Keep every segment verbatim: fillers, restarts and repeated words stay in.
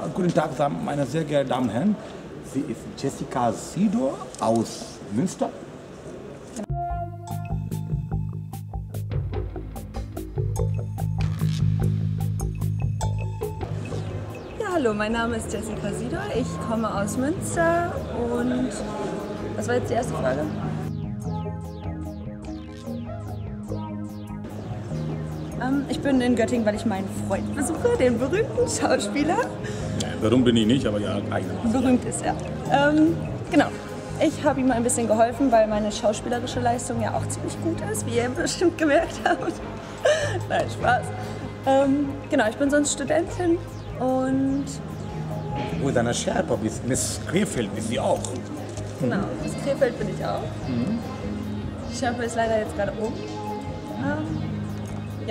guten Tag, meine sehr geehrten Damen und Herren. Sie ist Jessica Sidor aus Münster. Ja, hallo, mein Name ist Jessica Sidor. Ich komme aus Münster und was war jetzt die erste Frage? Ähm, ich bin in Göttingen, weil ich meinen Freund besuche, den berühmten Schauspieler. Ja, berühmt bin ich nicht, aber ja, eigentlich. Berühmt ist er. Ähm, genau. Ich habe ihm ein bisschen geholfen, weil meine schauspielerische Leistung ja auch ziemlich gut ist, wie ihr bestimmt gemerkt habt. Nein, Spaß. Ähm, genau, ich bin sonst Studentin und... Wo deine Scherpe bist, Miss Krefeld bist du auch. Genau, aus Krefeld bin ich auch. Mhm. Die Scherpe ist leider jetzt gerade um. Ähm, ja.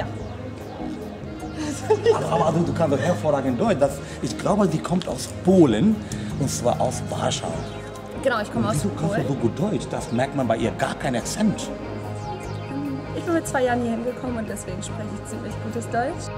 Aber, aber du, du kannst doch hervorragend Deutsch. Das, ich glaube, die kommt aus Polen, und zwar aus Warschau. Genau, ich komme aus Wieso kannst Polen. du so gut Deutsch? Das merkt man bei ihr gar keinen Akzent. Ich bin mit zwei Jahren hier hingekommen und deswegen spreche ich ziemlich gutes Deutsch.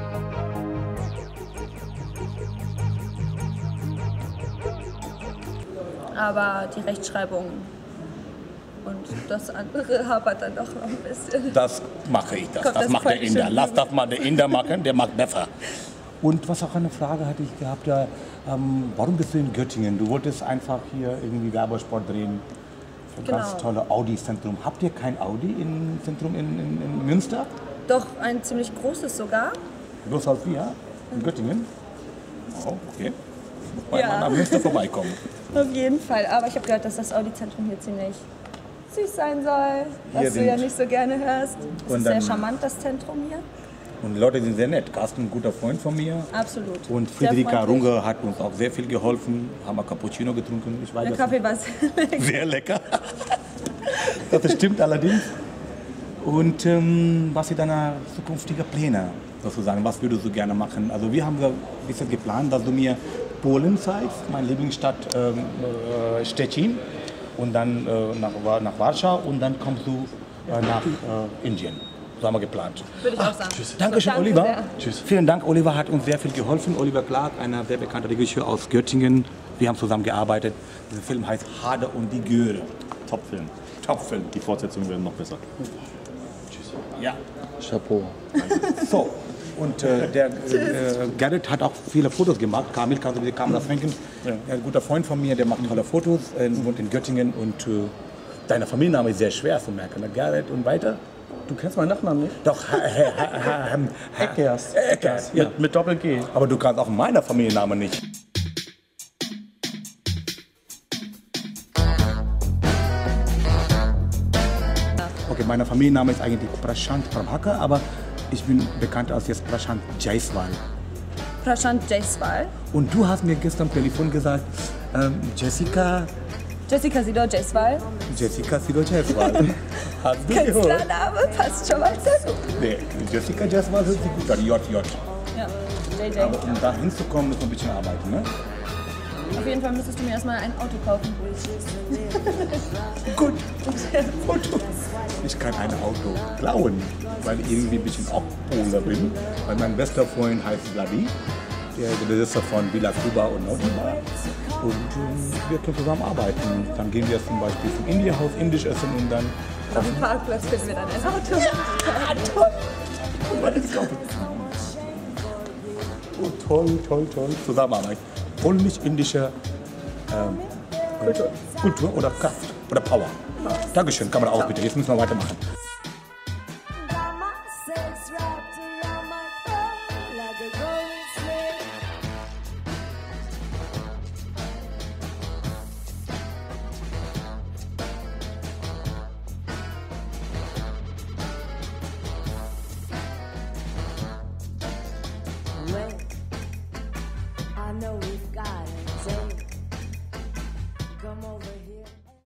Aber die Rechtschreibung und das andere hapert dann doch noch ein bisschen. Das mache ich, das, Kommt das das macht der Polnische Inder. Lass das mal der Inder machen, der macht besser. Und was auch eine Frage hatte ich gehabt, ja, ähm, warum bist du in Göttingen? Du wolltest einfach hier irgendwie Werbespot drehen. Für Genau. ganz tolle Audi-Zentrum. Habt ihr kein Audi im Zentrum in, in, in Münster? Doch ein ziemlich großes sogar. Bloß als wir in Göttingen? Oh, okay. Weil Ja. man nach Münster vorbeikommen. Auf jeden Fall. Aber ich habe gehört, dass das Audi-Zentrum hier ziemlich süß sein soll. Was Hier du ja sind- nicht so gerne hörst. Es Und ist sehr dann- charmant, das Zentrum hier. Und die Leute sind sehr nett. Carsten, ein guter Freund von mir. Absolut. Und Sehr Friederika freundlich. Runge hat uns auch sehr viel geholfen. Haben wir Cappuccino getrunken. Ich weiß, Der das Kaffee war sehr lecker. sehr lecker. Das stimmt allerdings. Und ähm, was sind deine zukünftigen Pläne sozusagen? Was würdest du gerne machen? Also wir haben so ein bisschen geplant, dass du mir Polen zeigst, meine Lieblingsstadt ähm, äh, Szczecin. Und dann äh, nach, Wa- nach Warschau und dann kommst du äh, nach äh, Indien. So haben wir geplant. Würde ich auch sagen. Dankeschön, Danke Oliver. sehr. Tschüss. Vielen Dank, Oliver hat uns sehr viel geholfen. Oliver Clark, einer sehr bekannter Regisseur aus Göttingen. Wir haben zusammen gearbeitet. Dieser Film heißt Hade und die Göre. Top-Film. Top-Film. Die Fortsetzungen werden noch besser. Ja. Chapeau. So, und äh, der äh, Gerrit hat auch viele Fotos gemacht. Kamil, kannst du die Kamera schwenken? Ja. Ein guter Freund von mir, der macht tolle Fotos, äh, wohnt in Göttingen. Und äh, dein Familienname ist sehr schwer zu merken. Ne? Gerrit und weiter. Du kennst meinen Nachnamen nicht? Doch, ha, ha, ha, ha, Eckers. Eckers, ja. Mit, mit Doppel-G. Aber du kannst auch meiner Familiennamen nicht. Okay, mein Familienname ist eigentlich Prashant Prabhakar, aber ich bin bekannt als jetzt Prashant Jaiswal. Prashant Jaiswal. Und du hast mir gestern am Telefon gesagt, ähm, Jessica, Jessica Sidor Jaiswal. Jessica Sidor Jaiswal. Hast du gehört? Künstlername passt schon mal sehr gut. Nee, Jessica Jaiswal hört sich gut an, J J. Ja, J J. Aber um da hinzukommen, muss man ein bisschen arbeiten, ne? Auf jeden Fall müsstest du mir erstmal ein Auto kaufen. Gut. Auto. Ich kann ein Auto klauen, weil ich irgendwie ein bisschen auch Pole bin. Weil mein bester Freund heißt Vladi, der Besitzer von Villa Kuba und Nautiba. Und ähm, wir können zusammen arbeiten. Dann gehen wir zum Beispiel zum Indie-Haus, indisch essen und dann... Auf dem Parkplatz finden wir dann ein Auto. Ja, toll. Oh, toll, toll, toll. Zusammenarbeit. Polnisch-indische ähm, Kultur. Kultur oder Kraft oder Power. Dankeschön, kann man auch bitte. Jetzt müssen wir weitermachen.